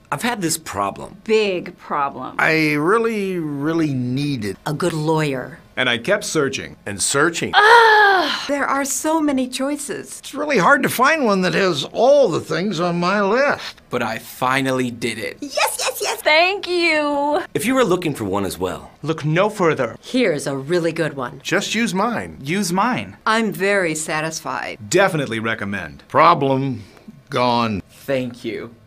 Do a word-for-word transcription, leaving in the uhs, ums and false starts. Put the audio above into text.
I've had this problem. Big problem. I really, really needed A good lawyer. And I kept searching. and searching. Ah! There are so many choices. It's really hard to find one that has all the things on my list. But I finally did it. Yes, yes, yes. Thank you. If you were looking for one as well, Look no further. Here's a really good one. Just use mine. Use mine. I'm very satisfied. Definitely recommend. Problem gone. thank you.